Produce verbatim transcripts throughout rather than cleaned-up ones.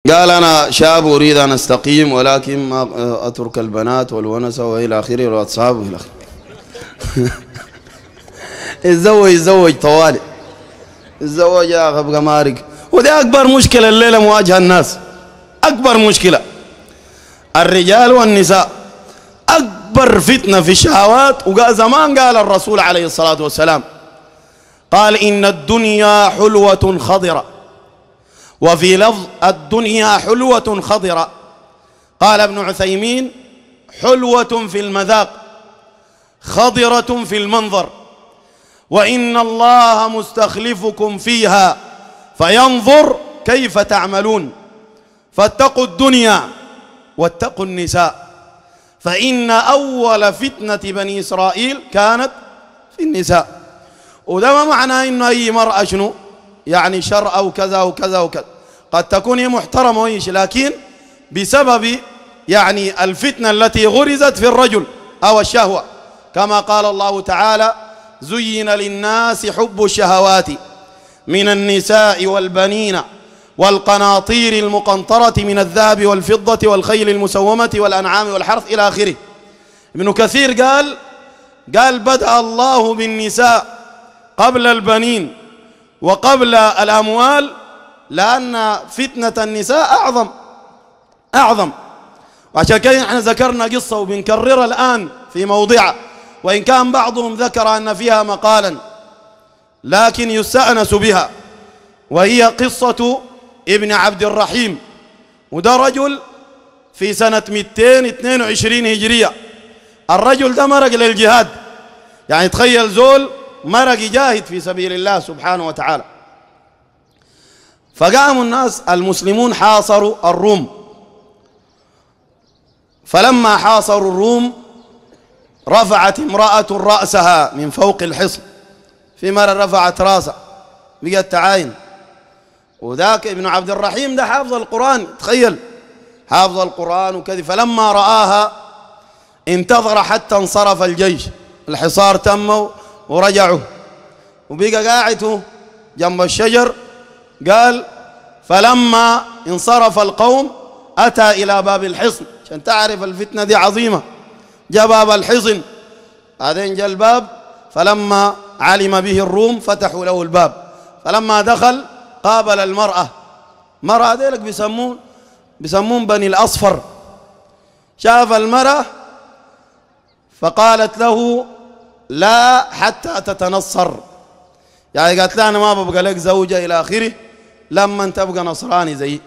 قال أنا شاب أريد أن أستقيم ولكن ما أترك البنات والونسة وإلى آخره والأصحاب وإلى آخره. الزوج الزوج طوالي الزوج يا أخي أبقى مارق. ودي أكبر مشكلة الليلة مواجهة الناس، أكبر مشكلة الرجال والنساء، أكبر فتنة في الشهوات. وقال زمان قال الرسول عليه الصلاة والسلام قال إن الدنيا حلوة خضرة، وفي لفظ الدنيا حلوة خضرة. قال ابن عثيمين حلوة في المذاق خضرة في المنظر، وإن الله مستخلفكم فيها فينظر كيف تعملون، فاتقوا الدنيا واتقوا النساء، فإن أول فتنة بني إسرائيل كانت في النساء. وده ما معناه إنه أي مرأة شنو يعني شر أو كذا وكذا وكذا، قد تكون هي محترمة وإيش، لكن بسبب يعني الفتنة التي غرزت في الرجل أو الشهوة، كما قال الله تعالى زين للناس حب الشهوات من النساء والبنين والقناطير المقنطرة من الذهب والفضة والخيل المسومة والأنعام والحرث إلى آخره. ابن كثير قال قال بدأ الله بالنساء قبل البنين وقبل الأموال، لأن فتنة النساء أعظم أعظم. وعشان كده نحن ذكرنا قصة وبنكررها الآن في موضعها، وإن كان بعضهم ذكر أن فيها مقالا لكن يستأنس بها، وهي قصة ابن عبد الرحيم. وده رجل في سنة مئتين واثنين وعشرين هجرية. الرجل ده مرق للجهاد، يعني تخيل زول مرق يجاهد في سبيل الله سبحانه وتعالى. فقاموا الناس المسلمون حاصروا الروم، فلما حاصروا الروم رفعت امرأة رأسها من فوق الحصن، في مرة رفعت راسها بقت تعاين. وذاك ابن عبد الرحيم ده حافظ القرآن، تخيل حافظ القرآن وكذا. فلما رآها انتظر حتى انصرف الجيش، الحصار تم ورجعوا، وبقى قاعد جنب الشجر. قال فلما انصرف القوم أتى إلى باب الحصن، عشان تعرف الفتنة دي عظيمة. جاء باب الحصن، بعدين جاء الباب، فلما علم به الروم فتحوا له الباب. فلما دخل قابل المرأة، مرأة ديلك بيسمون بيسمون بني الأصفر. شاف المرأة فقالت له لا حتى تتنصر، يعني قالت له أنا ما ببقى لك زوجة إلى آخره لما أنت تبقى نصراني زي.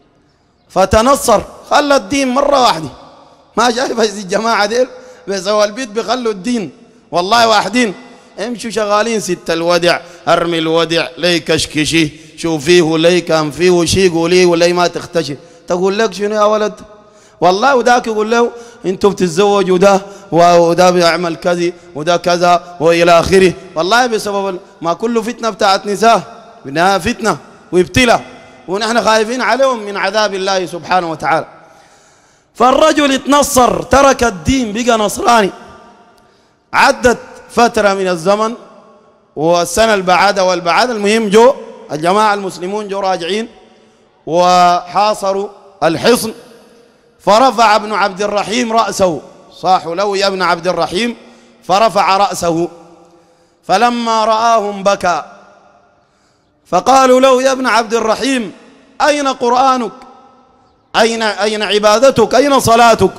فتنصر، خلى الدين مرة واحدة. ما شايف هذه الجماعة ديل بيسووا البيت بيخلوا الدين والله واحدين، امشوا شغالين ست الودع، ارمي الودع لي كشكشي، شوفيه لي كان فيه شي قوليه ولي ما تختشي. تقول لك شنو يا ولد والله، وذاك يقول له انتوا بتتزوجوا ده وده بيعمل كذا وده كذا والى اخره. والله بسبب ما كله فتنه بتاعت نساء، بدها فتنه وابتلاء، ونحن خايفين عليهم من عذاب الله سبحانه وتعالى. فالرجل اتنصر، ترك الدين، بقى نصراني. عدت فترة من الزمن والسنة البعادة والبعادة، المهم جو الجماعة المسلمون جو راجعين وحاصروا الحصن. فرفع ابن عبد الرحيم رأسه، صاحوا له يا ابن عبد الرحيم، فرفع رأسه. فلما رآهم بكى، فقالوا له يا ابن عبد الرحيم أين قرآنك؟ أين أين عبادتك؟ أين صلاتك؟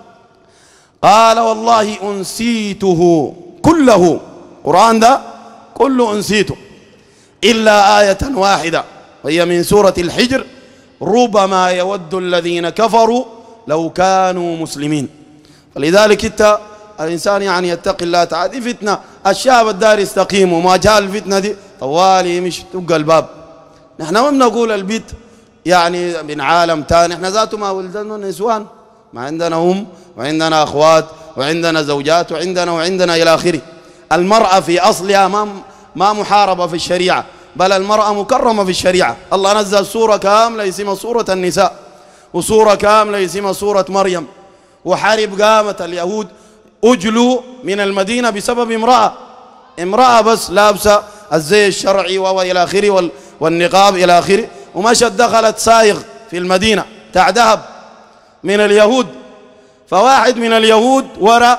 قال والله أنسيته كله، قرآن ده كله أنسيته إلا آية واحدة، وهي من سورة الحجر: ربما يود الذين كفروا لو كانوا مسلمين. فلذلك انت الإنسان يعني يتقي الله تعالى. دي فتنة، الشاب الدار يستقيم، وما جاء الفتنة دي طوالي مش تبقى الباب. نحن ما بنقول البيت يعني من عالم تاني، احنا ذاته ما ولدنا نسوان، ما عندنا أم وعندنا أخوات وعندنا زوجات وعندنا وعندنا إلى آخره. المرأة في أصلها ما ما محاربة في الشريعة، بل المرأة مكرمة في الشريعة. الله نزل سورة كاملة اسمها سورة النساء، وسورة كاملة اسمها سورة مريم. وحرب قامت اليهود أجلوا من المدينة بسبب امرأة امرأة بس لابسة الزي الشرعي وإلى آخره والنقاب إلى آخره، ومشت دخلت سايغ في المدينة بتاع ذهب من اليهود، فواحد من اليهود ورا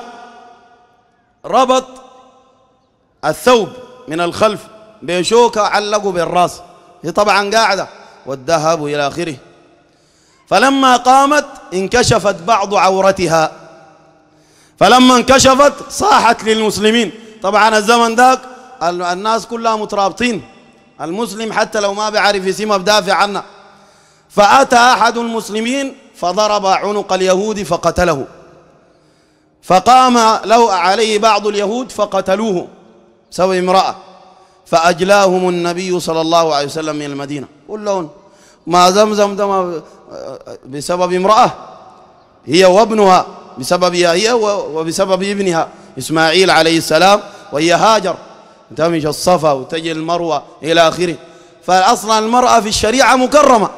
ربط الثوب من الخلف بشوكة علقوا بالراس، هي طبعا قاعدة والذهب إلى آخره. فلما قامت انكشفت بعض عورتها، فلما انكشفت صاحت للمسلمين. طبعا الزمن ذاك الناس كلها مترابطين، المسلم حتى لو ما بيعرف اسمه بدافع عنه. فأتى أحد المسلمين فضرب عنق اليهود فقتله، فقام له عليه بعض اليهود فقتلوه بسبب امرأة، فأجلاهم النبي صلى الله عليه وسلم من المدينة كلهم. ما زمزم دم بسبب امرأة هي وابنها، بسببها هي وبسبب ابنها إسماعيل عليه السلام، وهي هاجر تمشي الصفا وتجي المروة إلى آخره. فأصلا المرأة في الشريعة مكرمة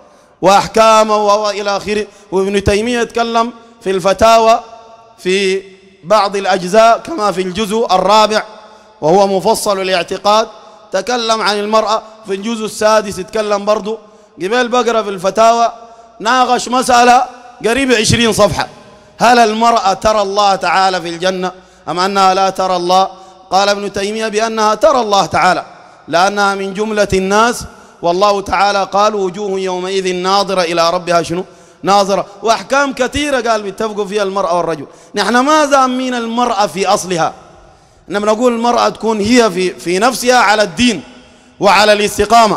وأحكامه وإلى آخره. وابن تيمية يتكلم في الفتاوى في بعض الأجزاء كما في الجزء الرابع وهو مفصل الاعتقاد، تكلم عن المرأة. في الجزء السادس يتكلم برضو. قبل بقرأ في الفتاوى ناقش مسألة قريب عشرين صفحة، هل المرأة ترى الله تعالى في الجنة أم أنها لا ترى الله؟ قال ابن تيمية بأنها ترى الله تعالى، لأنها من جملة الناس، والله تعالى قال وجوه يومئذ ناظرة إلى ربها شنو ناظرة. وأحكام كثيرة قال بيتفقوا فيها المرأة والرجل. نحن ما زامين المرأة في أصلها، إنما نقول المرأة تكون هي في, في نفسها على الدين وعلى الاستقامة.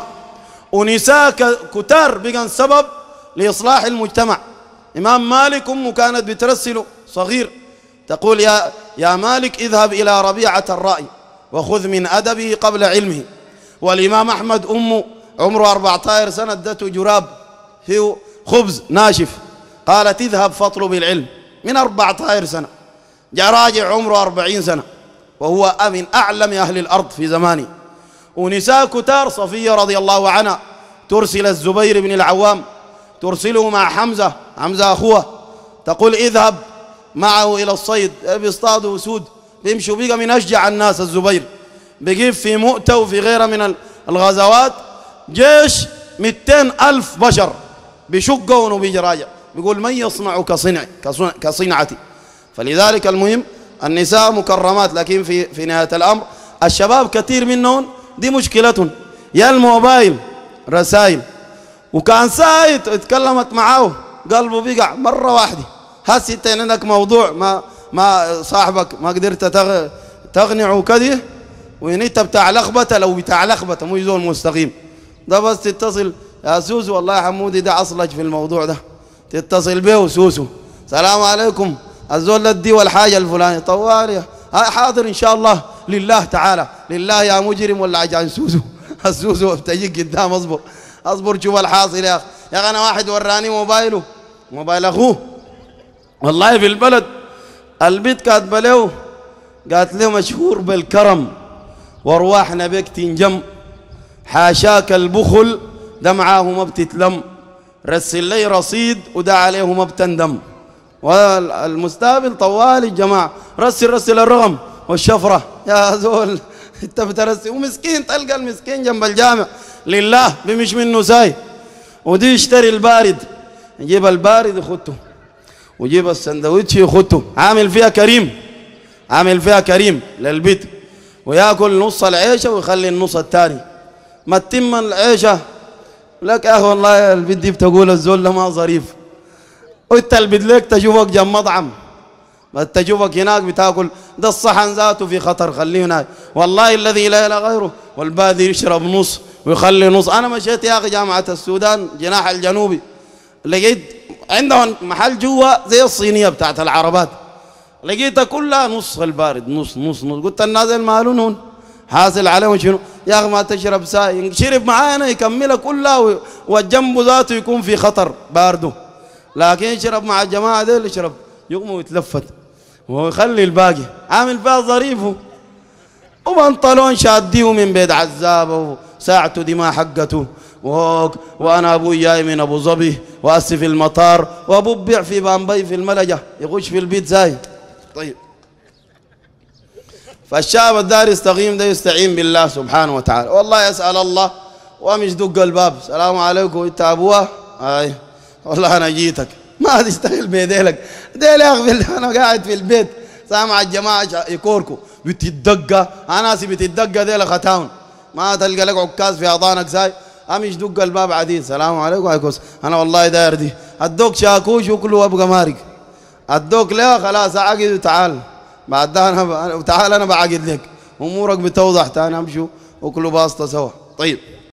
ونساء كتار بقى سبب لإصلاح المجتمع. إمام مالك أمه كانت بترسله صغير تقول يا, يا مالك اذهب إلى ربيعة الرأي وخذ من أدبه قبل علمه. والإمام أحمد أمه عمره أربعة عشر سنة ادته جراب هي خبز ناشف، قالت اذهب فاطلب العلم من أربعة عشر سنة. جاء راجع عمره أربعين سنة وهو من أعلم أهل الأرض في زمانه. ونساء كتار، صفية رضي الله عنها ترسل الزبير بن العوام، ترسله مع حمزة حمزة أخوه، تقول اذهب معه إلى الصيد، بيصطادوا أسود بيمشوا بيقى من أشجع الناس. الزبير بيجيب في مؤتة وفي غيرها من الغزوات جيش مئتين ألف بشر بشقون وبيجي راجع، بيقول من يصنع كصنع كصنعتي. فلذلك المهم النساء مكرمات، لكن في في نهاية الأمر الشباب كثير منهم دي مشكلتهم، يا الموبايل رسائل. وكان سايت اتكلمت معاه قلبه بيقع مرة واحدة. هسي انت عندك موضوع ما ما صاحبك ما قدرت تغ... تقنعه كده، وان انت بتاع لخبطه، لو بتاع لخبطه مو يزول مستقيم ده بس تتصل يا سوسو والله يا حمودي ده عصلك في الموضوع ده، تتصل به سوسو السلام عليكم الزول دي والحاجه الفلانيه طوالي حاضر ان شاء الله لله تعالى لله يا مجرم ولا عجان سوسو السوسو بتجيك قدام اصبر اصبر شوف الحاصل يا اخي. يا اخي انا واحد وراني موبايله موبايل اخوه والله في البلد، البيت كاتبه له قالت له مشهور بالكرم وارواحنا بك تنجم، حاشاك البخل ده معاه ما بتتلم، رسل لي رصيد وده عليه ما بتندم. والمستقبل طوال الجماعه رسل رسل الرقم والشفره يا زول انت بترسل. ومسكين تلقى المسكين جنب الجامع لله بمش منه ساي، ودي يشتري البارد يجيب البارد يخته ويجيب السندوتش يخته، عامل فيها كريم عامل فيها كريم للبيت، وياكل نص العيشه ويخلي النص الثاني. ما تتم العيشه لك يا اخي والله البيت دي بتقول الزول ده ما ظريف، وانت البيت لك تشوفك جنب مطعم تشوفك هناك بتاكل، ده الصحن ذاته في خطر خليه هناك والله الذي لا اله غيره. والبادي يشرب نص ويخلي نص. انا مشيت يا اخي جامعه السودان جناح الجنوبي لقيت عندهم محل جوا زي الصينيه بتاعت العربات، لقيتها كلها نص البارد نص نص نص. قلت النازل مالون هون حاصل عليهم شنو يا اخي؟ ما تشرب ساي، شرب معانا يكملها كلها والجنب ذاته يكون في خطر بارده، لكن يشرب مع الجماعه ديل يشرب يقوم ويتلفت ويخلي الباقي عامل فيها ظريفه، وبنطلون شاديه من بيت عزابه وساعته دي ما حقته، وانا ابوي جاي من ابو ظبي واسف في المطار، وابوه بيع في بامبي في الملجه يخش في البيت زاي. طيب فالشاب الدار يستقيم ده يستعين بالله سبحانه وتعالى، والله يسال الله ومش دق الباب السلام عليكم انت ابوه اي والله انا جيتك ما تشتغل بيديلك ديل يا اخي بالله انا قاعد في البيت سامع الجماعه يكوركوا بتدقه انا سي بتدقه ديل ختاون ما تلقى لك عكاز في اذانك زاي امش دق الباب عديد السلام عليكم وعليكم السلام انا والله داير دي ادوك شاكوش وكله ابقى مارق ادوك لا خلاص عقد وتعال بعد ده انا تعال انا بعقد لك امورك بتوضح تاني امشوا وكله باسطه سوا طيب